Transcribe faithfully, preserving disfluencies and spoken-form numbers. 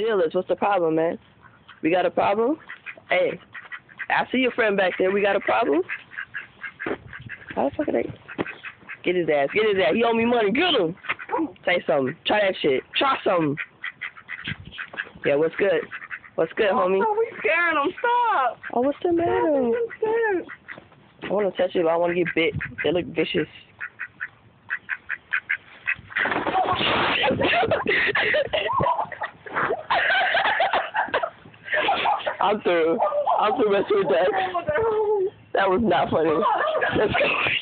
deal is? What's the problem, man? We got a problem? Hey, I see your friend back there. We got a problem? How the fuck are they? Get his ass. Get his ass. He owe me money. Get him. Say something. Try that shit. Try something. Yeah, what's good? What's good, homie? Oh, we scaring them. Stop. Oh, what's the matter? I'm scared. I want to touch it, but I want to get bit. They look vicious. I'm through. I'm through messing with that. That was not funny. Let's go.